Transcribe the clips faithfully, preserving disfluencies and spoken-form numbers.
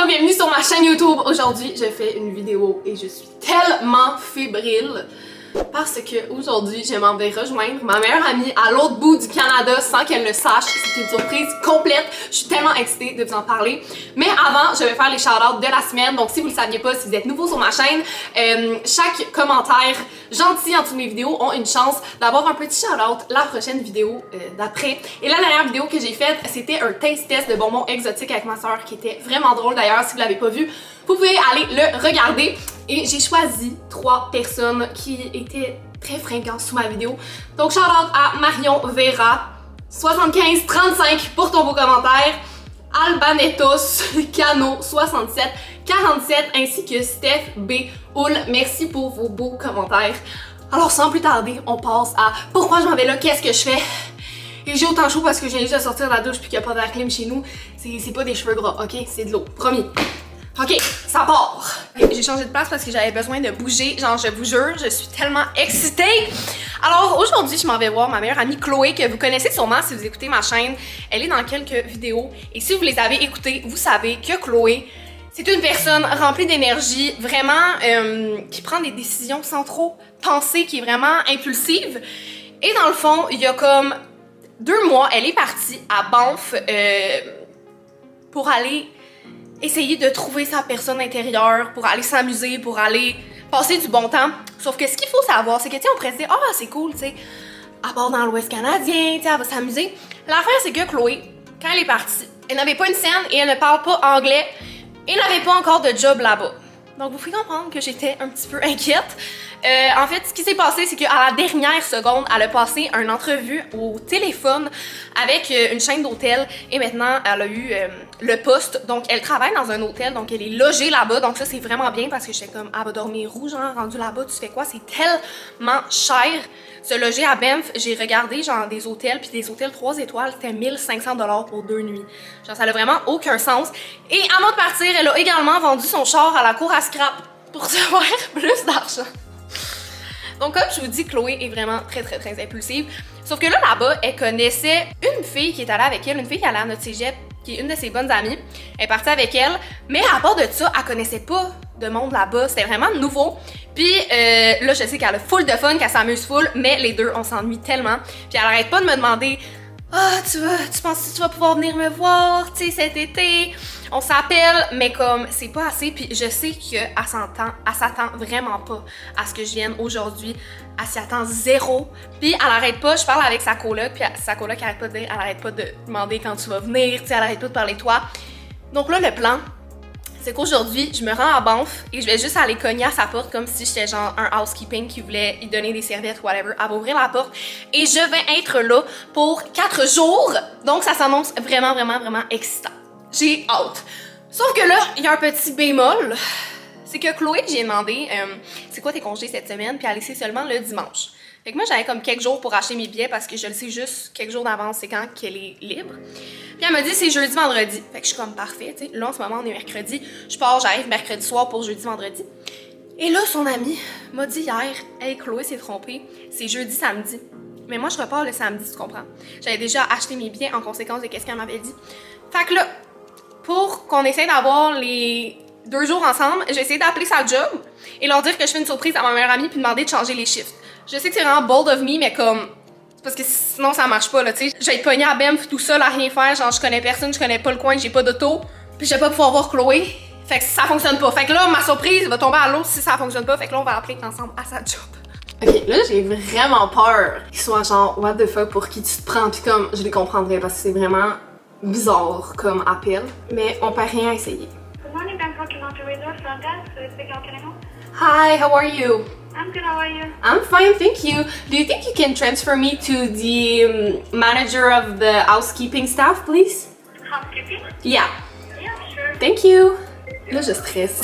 bienvenue sur ma chaîne YouTube. Aujourd'hui, je fais une vidéo et je suis tellement fébrile parce que aujourd'hui, je m'en vais rejoindre ma meilleure amie à l'autre bout du Canada sans qu'elle le sache. C'est une surprise complète. Je suis tellement excitée de vous en parler. Mais avant, je vais faire les shout-outs de la semaine. Donc si vous ne le saviez pas, si vous êtes nouveau sur ma chaîne, euh, chaque commentaire gentil en dessous de mes vidéos ont une chance d'avoir un petit shout-out la prochaine vidéo euh, d'après. Et la dernière vidéo que j'ai faite, c'était un taste test de bonbons exotiques avec ma soeur qui était vraiment drôle. D'ailleurs, si vous l'avez pas vu, vous pouvez aller le regarder. Et j'ai choisi trois personnes qui étaient très fringants sous ma vidéo. Donc shout out à Marion Vera, soixante-quinze trente-cinq pour ton beau commentaire, Albanetos Cano soixante-sept quarante-sept ainsi que Steph B. Hull. Merci pour vos beaux commentaires. Alors sans plus tarder, on passe à pourquoi je m'en vais là, qu'est-ce que je fais? Et j'ai autant chaud parce que je viens juste de sortir de la douche puis qu'il n'y a pas d'air clim chez nous. C'est pas des cheveux gras, ok? C'est de l'eau, promis. Ok, ça part! J'ai changé de place parce que j'avais besoin de bouger, genre je vous jure, je suis tellement excitée! Alors aujourd'hui, je m'en vais voir ma meilleure amie Chloé, que vous connaissez sûrement si vous écoutez ma chaîne. Elle est dans quelques vidéos et si vous les avez écoutées, vous savez que Chloé, c'est une personne remplie d'énergie, vraiment euh, qui prend des décisions sans trop penser, qui est vraiment impulsive. Et dans le fond, il y a comme deux mois, elle est partie à Banff euh, pour aller essayer de trouver sa personne intérieure, pour aller s'amuser, pour aller passer du bon temps. Sauf que ce qu'il faut savoir, c'est que, tu sais, on pourrait se dire, ah, oh, c'est cool, tu sais, à part dans l'Ouest canadien, tu sais, elle va s'amuser. L'affaire, c'est que Chloé, quand elle est partie, elle n'avait pas une scène et elle ne parle pas anglais et n'avait pas encore de job là-bas. Donc, vous pouvez comprendre que j'étais un petit peu inquiète. Euh, en fait, ce qui s'est passé, c'est qu'à la dernière seconde, elle a passé une entrevue au téléphone avec euh, une chaîne d'hôtel et maintenant, elle a eu euh, le poste. Donc, elle travaille dans un hôtel, donc elle est logée là-bas. Donc ça, c'est vraiment bien parce que j'étais comme, elle va dormir où, genre, rendu là-bas, tu fais quoi? C'est tellement cher. Se loger à Banff, j'ai regardé genre des hôtels, puis des hôtels trois étoiles, c'était mille cinq cents dollars pour deux nuits. Genre, ça n'a vraiment aucun sens. Et avant de partir, elle a également vendu son char à la cour à scrap pour se faire plus d'argent. Donc comme je vous dis, Chloé est vraiment très très très impulsive. Sauf que là, là-bas, elle connaissait une fille qui est allée avec elle, une fille qui allait à notre cégep, qui est une de ses bonnes amies. Elle est partie avec elle, mais à part de ça, elle connaissait pas de monde là-bas. C'était vraiment nouveau. Puis euh, là, je sais qu'elle a full de fun, qu'elle s'amuse full, mais les deux, on s'ennuie tellement. Puis elle arrête pas de me demander « Ah, oh, tu vas, tu penses que tu vas pouvoir venir me voir, tu sais, cet été? » On s'appelle, mais comme c'est pas assez, puis je sais qu'elle s'entend, elle s'attend vraiment pas à ce que je vienne aujourd'hui. Elle s'y attend zéro. Puis elle arrête pas, je parle avec sa coloc, puis sa coloc arrête pas de dire, elle arrête pas de demander quand tu vas venir, tu sais, elle arrête pas de parler de toi. Donc là, le plan, c'est qu'aujourd'hui, je me rends à Banff et je vais juste aller cogner à sa porte comme si j'étais genre un housekeeping qui voulait lui donner des serviettes, whatever. Elle va ouvrir la porte et je vais être là pour quatre jours. Donc ça s'annonce vraiment, vraiment, vraiment excitant. J'ai hâte. Sauf que là, il y a un petit bémol. C'est que Chloé, j'ai demandé euh, c'est quoi tes congés cette semaine, puis elle laissé seulement le dimanche. Fait que moi, j'avais comme quelques jours pour acheter mes billets parce que je le sais juste quelques jours d'avance, c'est quand qu'elle est libre. Puis elle m'a dit c'est jeudi, vendredi. Fait que je suis comme parfait, tu sais. Là, en ce moment, on est mercredi. Je pars, j'arrive mercredi soir pour jeudi, vendredi. Et là, son amie m'a dit hier, hey, Chloé s'est trompée, c'est jeudi, samedi. Mais moi, je repars le samedi, tu comprends? J'avais déjà acheté mes billets en conséquence de ce qu'elle m'avait dit. Fait que là, pour qu'on essaie d'avoir les deux jours ensemble, j'ai essayé d'appeler sa job et leur dire que je fais une surprise à ma meilleure amie puis demander de changer les shifts. Je sais que c'est vraiment bold of me, mais comme, parce que sinon ça marche pas là, tu sais. Je vais être pognée à Banff tout seul à rien faire, genre je connais personne, je connais pas le coin, j'ai pas d'auto, puis je vais pas pouvoir voir Chloé. Fait que ça fonctionne pas. Fait que là, ma surprise va tomber à l'eau si ça fonctionne pas. Fait que là, on va appeler ensemble à sa job. Ok, là j'ai vraiment peur qu'ils soient genre what the fuck pour qui tu te prends, puis comme je les comprendrais parce que c'est vraiment bizarre comme appel, mais on perd rien à essayer. Good morning, Bangkok Laundry Resort, front desk. So speaking, how can I help? Hi, how are you? I'm good, how are you? I'm fine, thank you. Do you think you can transfer me to the um, manager of the housekeeping staff, please? Housekeeping? Yeah. Yeah, sure. Thank you. Là, je stresse.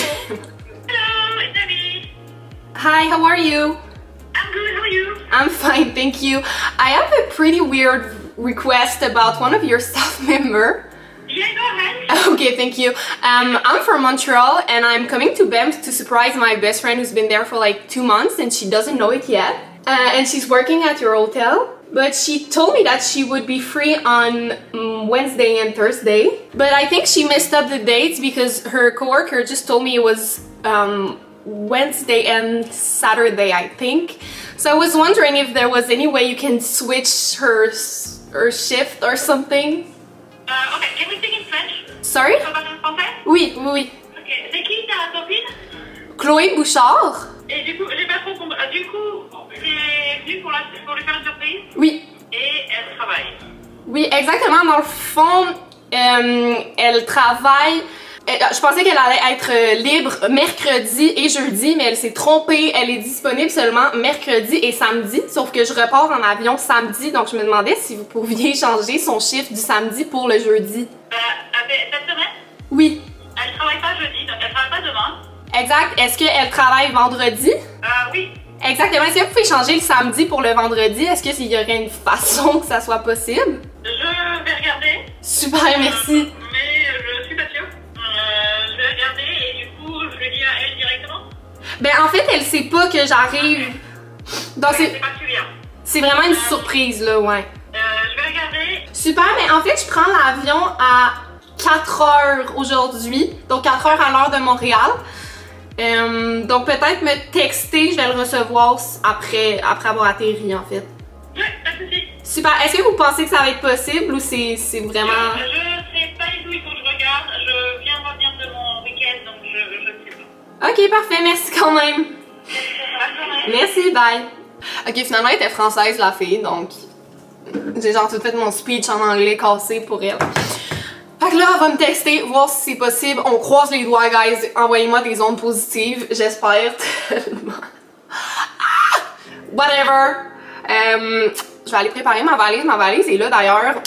Hello, it's Abby. Hi, how are you? I'm good, how are you? I'm fine, thank you. I have a pretty weird request about one of your staff member. Yeah, go ahead. Okay, thank you. Um, I'm from Montreal and I'm coming to Banff to surprise my best friend who's been there for like two months and she doesn't know it yet. Uh, and she's working at your hotel. but she told me that she would be free on um, Wednesday and Thursday. But I think she messed up the dates because her coworker just told me it was um, Wednesday and Saturday, I think. So I was wondering if there was any way you can switch her, her shift or something. Uh, okay, can we speak in French? Sorry? On peut parler en français? Oui, oui, oui. Ok, c'est qui ta copine? Chloé Bouchard. Et du coup, j'ai pas trop compris. Ah, du coup, c'est venu pour, la, pour lui faire une surprise? Oui. Et elle travaille. Oui, exactement. Dans le fond, euh, elle travaille. Je pensais qu'elle allait être libre mercredi et jeudi, mais elle s'est trompée. Elle est disponible seulement mercredi et samedi, sauf que je repars en avion samedi, donc je me demandais si vous pouviez changer son chiffre du samedi pour le jeudi. Euh, cette semaine? Oui. Elle travaille pas jeudi, donc elle travaille pas demain. Exact. Est-ce qu'elle travaille vendredi? Euh, oui. Exactement. Est-ce que vous pouvez changer le samedi pour le vendredi? Est-ce qu'il y aurait une façon que ça soit possible? Je vais regarder. Super, merci. Euh, mais je suis pas sûre. Euh, je vais regarder et du coup, je le dis à elle directement. Ben, en fait, elle sait pas que j'arrive. Donc, Ouais, c'est. c'est pas que tu viens. C'est vraiment une surprise, là, ouais. Euh, je vais regarder. Super, mais en fait, je prends l'avion à quatre heures aujourd'hui, donc quatre heures à l'heure de Montréal. Euh, donc peut-être me texter, je vais le recevoir après, après avoir atterri, en fait. Ouais, pas de soucis. Super, est-ce que vous pensez que ça va être possible ou c'est vraiment... Je, je sais pas du tout, il faut que je regarde. Je viens de revenir de mon week-end, donc je, je ne sais pas. Ok, parfait, merci quand même. Bonne journée. Merci, bye. Ok, finalement, elle était française, la fille, donc j'ai genre tout fait mon speech en anglais cassé pour elle. Fait que là, elle va me texter, voir si c'est possible. On croise les doigts, guys. Envoyez-moi des ondes positives, j'espère tellement. Ah! Whatever. Euh, je vais aller préparer ma valise. Ma valise est là d'ailleurs.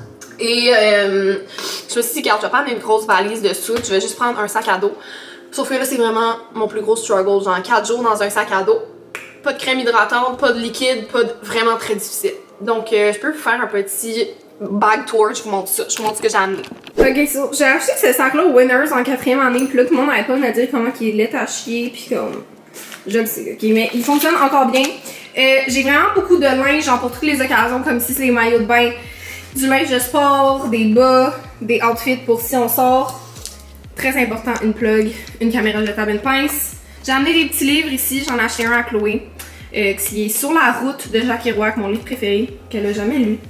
Et euh, je me suis dit, regarde, je vais prendre une grosse valise de soute. Je vais juste prendre un sac à dos. Sauf que là, c'est vraiment mon plus gros struggle. Genre quatre jours dans un sac à dos. Pas de crème hydratante, pas de liquide, pas de... vraiment très difficile. Donc, euh, je peux vous faire un petit bag tour. Je vous montre ça. Je vous montre ce que j'ai amené. Ok, so, j'ai acheté ce sac-là au Winners en quatrième année. Puis là, tout le monde n'arrête pas de me dire comment il est laid à chier. Puis comme... Je le sais, ok? Mais il fonctionne encore bien. Euh, j'ai vraiment beaucoup de linge, genre pour toutes les occasions, comme si c'est les maillots de bain, du linge de sport, des bas, des outfits pour si on sort. Très important, une plug, une caméra jetable, une pince. J'ai amené des petits livres ici, j'en ai acheté un à Chloé, euh, qui est Sur la route de Jacques Kerouac, mon livre préféré, qu'elle a jamais lu.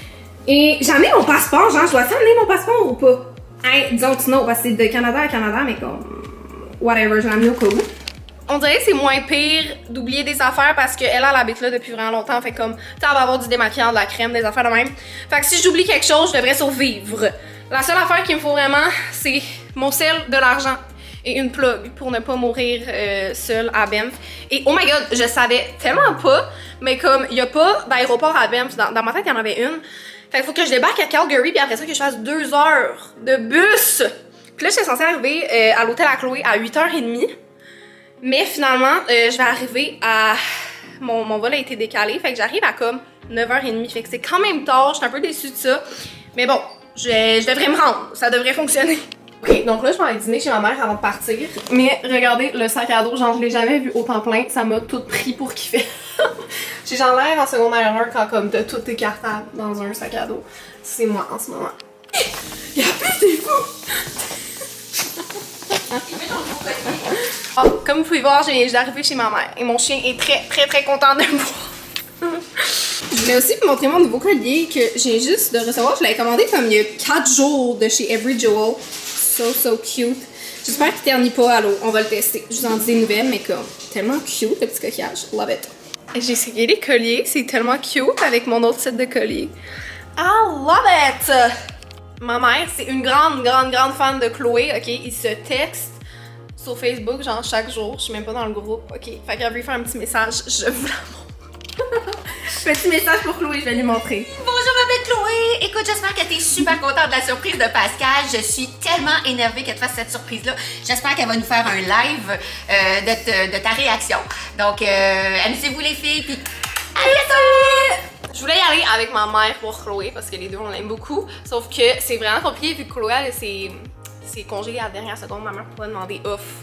Et j'ai amené mon passeport, genre, je dois amener mon passeport ou pas? Hey, disons que non, parce que c'est de Canada à Canada, mais comme, whatever, je l'ai amené au cas où. On dirait que c'est moins pire d'oublier des affaires parce qu'elle, elle habite là depuis vraiment longtemps. Fait comme, tu sais, elle va avoir du démaquillant, de la crème, des affaires de même. Fait que si j'oublie quelque chose, je devrais survivre. La seule affaire qu'il me faut vraiment, c'est mon sel, de l'argent et une plug pour ne pas mourir euh, seule à Banff. Et oh my god, je savais tellement pas, mais comme il y a pas d'aéroport à Banff, dans, dans ma tête il y en avait une. Fait qu'il faut que je débarque à Calgary puis après ça que je fasse deux heures de bus. Puis là, j'étais censée arriver euh, à l'hôtel à Chloé à huit heures trente. Mais finalement, euh, je vais arriver à... Mon, mon vol a été décalé, fait que j'arrive à comme neuf heures trente. Fait que c'est quand même tard, je suis un peu déçue de ça. Mais bon, je, je devrais me rendre, ça devrait fonctionner. Ok, donc là, je vais aller dîner chez ma mère avant de partir. Mais regardez, le sac à dos, genre, je l'ai jamais vu autant plein. Ça m'a tout pris pour kiffer. J'ai genre l'air en secondaire un quand comme t'as tout tes cartables dans un sac à dos. C'est moi en ce moment. Y'a plus des fous! Oh, comme vous pouvez voir, je viens d'arriver chez ma mère et mon chien est très très très content de me voir. Je voulais aussi vous montrer mon nouveau collier que j'ai juste de recevoir. Je l'avais commandé comme il y a quatre jours de chez Every Jewel. So so cute. J'espère qu'il ternit pas à l'eau. On va le tester. Je vous en dis des nouvelles, mais comme tellement cute le petit coquillage. Love it. J'ai essayé les colliers. C'est tellement cute avec mon autre set de colliers. I love it! Ma mère, c'est une grande, grande, grande fan de Chloé, ok? Ils se textent sur Facebook, genre chaque jour. Je suis même pas dans le groupe, ok? Fait qu'elle veut faire un petit message, je vous la montre. Petit message pour Chloé, je vais lui montrer. Bonjour ma belle Chloé! Écoute, j'espère que t'es super contente de la surprise de Pascal. Je suis tellement énervée qu'elle te fasse cette surprise-là. J'espère qu'elle va nous faire un live euh, de, te, de ta réaction. Donc, euh, amusez-vous les filles, puis à bientôt! Je voulais y aller avec ma mère pour Chloé parce que les deux on l'aime beaucoup. Sauf que c'est vraiment compliqué vu que Chloé elle, ses, ses congés à la dernière seconde. Ma mère pourrait demander off.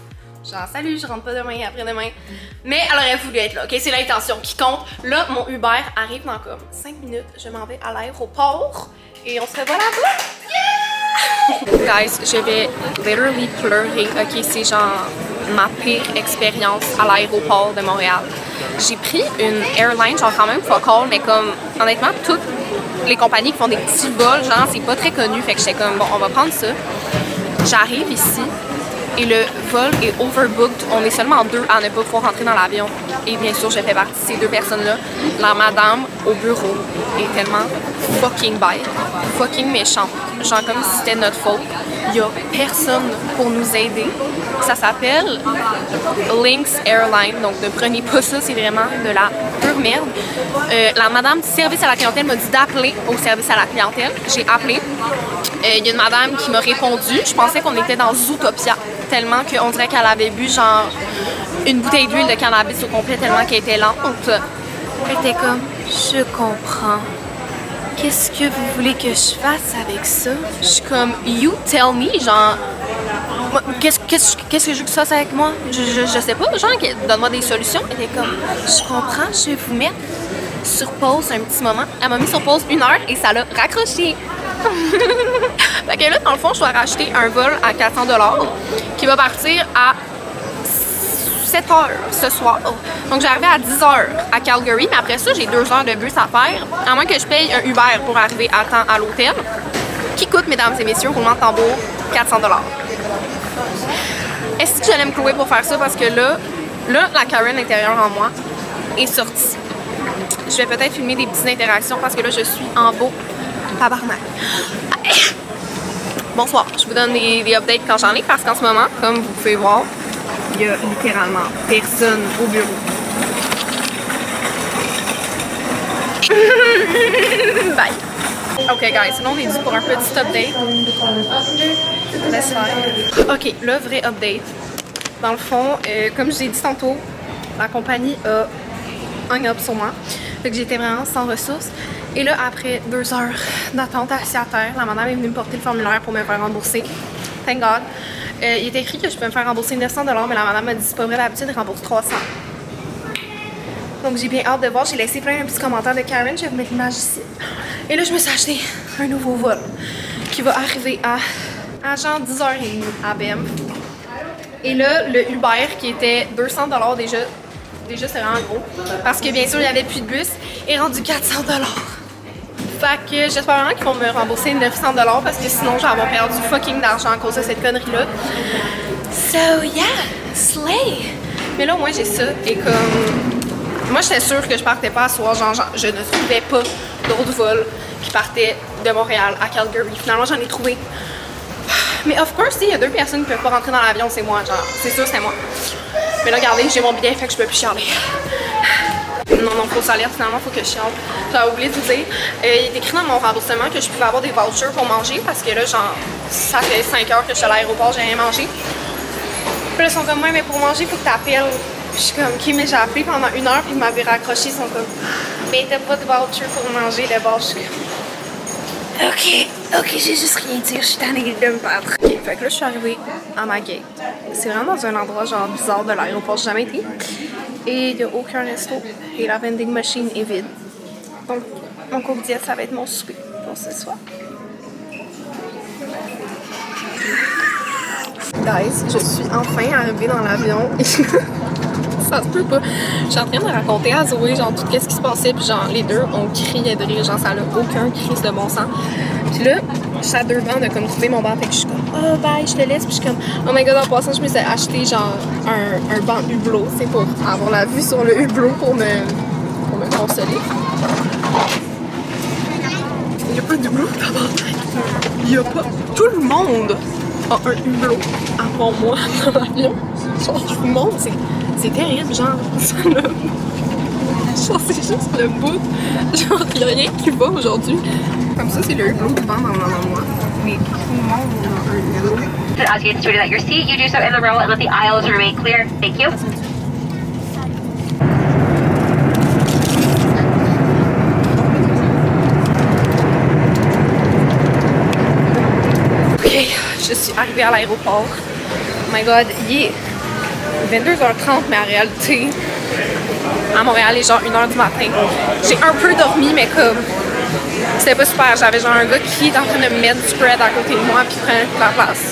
Genre, salut, je rentre pas demain, après-demain. Mais elle aurait voulu être là, ok? C'est l'intention qui compte. Là, mon Uber arrive dans comme cinq minutes. Je m'en vais à l'aéroport et on se revoit là-bas. Yeah! Guys, je vais literally pleurer, ok? C'est genre ma pire expérience à l'aéroport de Montréal. J'ai pris une airline, genre quand même focal, mais comme, honnêtement, toutes les compagnies qui font des petits vols, genre, c'est pas très connu. Fait que j'étais comme, bon, on va prendre ça. J'arrive ici. Et le vol est overbooked. On est seulement deux à ne pas pouvoir rentrer dans l'avion. Et bien sûr, je fais partie de ces deux personnes-là. La madame au bureau est tellement fucking bête, fucking méchante. Genre comme si c'était notre faute. Il y a personne pour nous aider. Ça s'appelle Lynx Airline. Donc ne prenez pas ça, c'est vraiment de la pure merde. Euh, la madame du service à la clientèle m'a dit d'appeler au service à la clientèle. J'ai appelé. Il euh, y a une madame qui m'a répondu. Je pensais qu'on était dans Zootopia. Tellement qu'on dirait qu'elle avait bu genre une bouteille d'huile de cannabis au complet tellement qu'elle était lente. Elle était comme, je comprends. Qu'est-ce que vous voulez que je fasse avec ça? Je suis comme, you tell me, genre, qu'est-ce qu'est-ce qu'est-ce que je veux que tu fasses avec moi? Je, je, je sais pas, genre, donne-moi des solutions. Elle était comme, je comprends, je vais vous mettre sur pause un petit moment. Elle m'a mis sur pause une heure et ça l'a raccroché. Fait que là, dans le fond, je dois racheter un vol à quatre cents dollars qui va partir à sept heures ce soir. Donc, j'arrive à dix heures à Calgary, mais après ça, j'ai deux heures de bus à faire, à moins que je paye un Uber pour arriver à temps à l'hôtel, qui coûte, mesdames et messieurs, roulement de tambour, quatre cents dollars. Est-ce que j'allais me clouer pour faire ça? Parce que là, là, la Karen intérieure en moi est sortie. Je vais peut-être filmer des petites interactions parce que là, je suis en beau tabarnak. Bonsoir, je vous donne des, des updates quand j'en ai parce qu'en ce moment, comme vous pouvez voir, il y a littéralement personne au bureau. Bye! Ok guys, sinon on est dû pour un petit update. Laisse faire. Ok, le vrai update. Dans le fond, euh, comme je vous ai dit tantôt, la compagnie a hung up sur moi. Fait que j'étais vraiment sans ressources. Et là, après deux heures d'attente assis à terre, la madame est venue me porter le formulaire pour me faire rembourser. Thank God. Euh, il était écrit que je peux me faire rembourser neuf cents dollars, mais la madame m'a dit c'est pas vrai, d'habitude, elle rembourse trois cents. Donc j'ai bien hâte de voir. J'ai laissé plein de petits commentaires de Karen. Je vais vous mettre l'image ici. Et là, je me suis acheté un nouveau vol qui va arriver à, à genre dix heures trente à Banff. Et là, le Uber qui était deux cents dollars déjà, déjà c'est vraiment gros. Parce que bien sûr, il n'y avait plus de bus, est rendu quatre cents dollars. Fait que j'espère vraiment qu'ils vont me rembourser neuf cents dollars parce que sinon, je vais avoir perdu fucking d'argent à cause de cette connerie-là. So yeah, slay! Mais là, moi, j'ai ça et comme... Moi, j'étais sûre que je partais pas à soir, genre, genre je ne trouvais pas d'autres vols qui partaient de Montréal à Calgary. Finalement, j'en ai trouvé. Mais of course, il y a deux personnes qui peuvent pas rentrer dans l'avion, c'est moi, genre, c'est sûr, c'est moi. Mais là, regardez, j'ai mon billet, fait que je peux plus chialer. Non, non, faut salaire, finalement, faut que je chiale. J'avais oublié de vous dire, euh, il est écrit dans mon remboursement que je pouvais avoir des vouchers pour manger parce que là, genre, ça fait cinq heures que je suis à l'aéroport, j'ai rien mangé. Puis là, ils sont comme, ouais, mais pour manger, il faut que t'appelles. Je suis comme, ok, mais j'ai appelé pendant une heure, puis ils m'avaient raccroché, ils sont comme, mais t'as pas de voucher pour manger d'abord. Je suis comme, ok, ok, j'ai juste rien dit, je suis tannée de me battre. Ok, fait que là, je suis arrivée à ma gate. C'est vraiment dans un endroit, genre, bizarre de l'aéroport, j'ai jamais été. Et il n'y a aucun resto, et la vending machine est vide. Donc, mon coke diète, ça va être mon souper pour ce soir. Guys, je suis enfin arrivée dans l'avion. Ça se peut pas. Je suis en train de raconter à Zoé genre tout ce qui se passait, puis genre les deux on criait de rire, genre ça n'a aucun crise de bon sens. Puis là, je suis à deux bancs de comme trouver mon banc, fait que je suis comme oh bye, je te laisse, puis je suis comme oh my god, en passant je me suis acheté genre un, un banc hublot, c'est pour avoir la vue sur le hublot pour me, pour me consoler. Il n'y a pas d'hublot il n'y a pas. Tout le monde a un hublot à part moi dans l'avion. Genre je vous montre, c'est. C'est terrible, genre, le... genre c'est juste le bout, genre il n'y a rien qui va aujourd'hui. Comme ça, c'est le hublot devant dans moi. Mais tout le monde a un hublot. As you get situated at your seat, you do so in the row and let the aisles remain clear. Thank you. Ok, je suis arrivée à l'aéroport. Oh my god, il est vingt-deux heures trente, mais en réalité, à Montréal, il est genre une heure du matin. J'ai un peu dormi, mais comme, c'était pas super. J'avais genre un gars qui est en train de me mettre du spread à côté de moi puis prenait toute la place.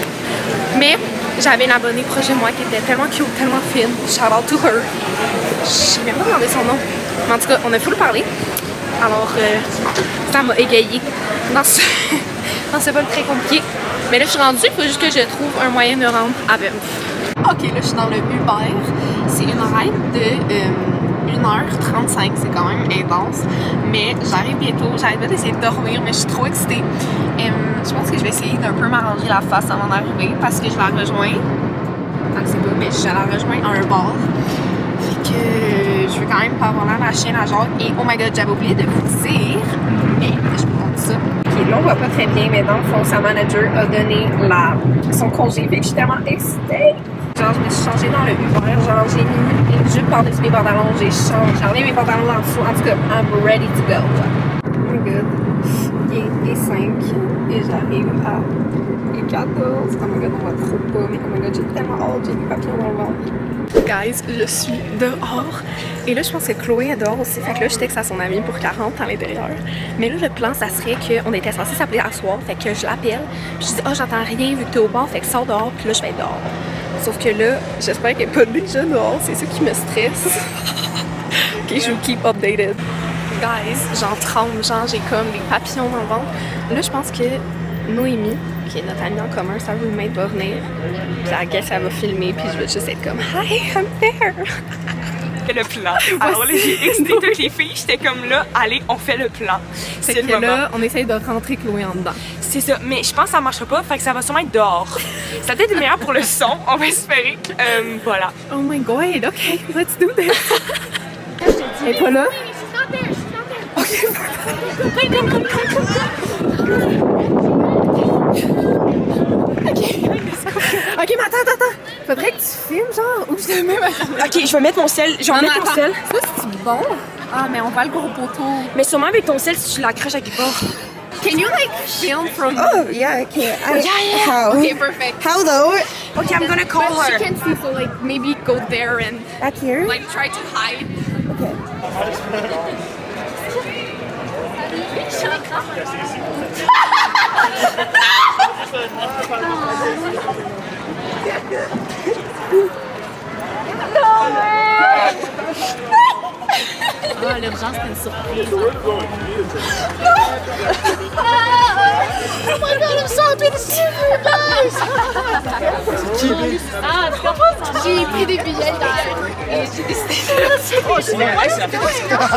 Mais j'avais une abonnée proche de moi qui était tellement cute, tellement fine. Shout out to her. Je sais même pas demandé son nom. Mais en tout cas, on a full parlé. Alors, euh, ça m'a égayé dans ce, dans ce vol très compliqué. Mais là, je suis rendue, il faut juste que je trouve un moyen de me rendre à Banff. Ok, là, je suis dans le Uber. C'est une ride de euh, une heure trente-cinq. C'est quand même intense. Mais j'arrive bientôt. J'arrête pas d'essayer de dormir, mais je suis trop excitée. Euh, je pense que je vais essayer d'un peu m'arranger la face avant d'arriver parce que je la rejoins. Enfin, je sais pas, mais je la rejoins à un bar. Fait que je veux quand même pas avoir l'air la chienne à Jacques. Et oh my god, j'avais oublié de vous dire, mais je vous montre ça. Ok, là on voit pas très bien, mais dans le fond, sa manager a donné la, son congé. Fait que je suis tellement excitée. Genre, je me suis changée dans le Uber. Genre, j'ai mis une jupe par-dessus mes pantalons. J'ai changé. J'ai enlevé mes pantalons en dessous. En tout cas, I'm ready to go. Oh my god. Il est cinq et j'arrive à quatorze. Oh my god, on voit trop pas. Mais oh my god, j'ai tellement hâte. J'ai des papillons dans le ventre. Guys, je suis dehors. Et là, je pense que Chloé est dehors aussi. Fait que là, je texte à son amie pour qu'elle rentre à l'intérieur. Mais là, le plan, ça serait qu'on était censé s'appeler à soir. Fait que je l'appelle. Puis je dis, oh, j'entends rien vu que t'es au bar. Fait que sors dehors. Puis là, je vais être dehors. Sauf que là, j'espère qu'elle n'est pas déjà dehors. C'est ça qui me stresse. Ok, je vous keep updated. Guys, j'en tremble. Genre, j'ai comme des papillons dans le ventre. Là, je pense que Noémie, qui est notre amie en commun, sa roommate va venir. Puis à guess, elle va filmer. Puis je vais juste être comme, hi, I'm there. Le plan. Alors là, j'ai excité toutes les filles. J'étais comme là, allez, on fait le plan. C'est que le là, on essaye de rentrer Chloé en dedans. C'est ça, mais je pense que ça marchera pas, fait que ça va sûrement être dehors. Ça va être meilleur pour le son, on va espérer. Euh, voilà. Oh my god, ok, let's do this. Elle est pas là? Ok, ok, mais attends, attends, attends. Faudrait que tu filmes, genre, ou je te mets ma caméra. Ok, je vais mettre mon sel. Je vais non, mettre non, mon attends. sel. Ça, c'est bon. Ah, mais on va le gros poteau. Mais sûrement avec ton sel si tu l'accroches à quelque part. Can you like film from? Oh yeah, okay. I, Yeah, yeah. How? Okay, perfect. How though? Okay, I'm gonna call But her. she can see, so like maybe go there and Back here? like try to hide. Okay. Ah, l'urgence, c'est une surprise. Oh my god, I'm so happy to see you guys! Ah, j'ai pris des billets hier et j'ai décidé de... Oh, c'est vrai, c'est la fête.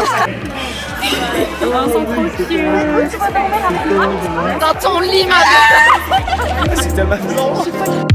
Oh, ils sont trop cute. Dans ton lit, ma mère. C'est tellement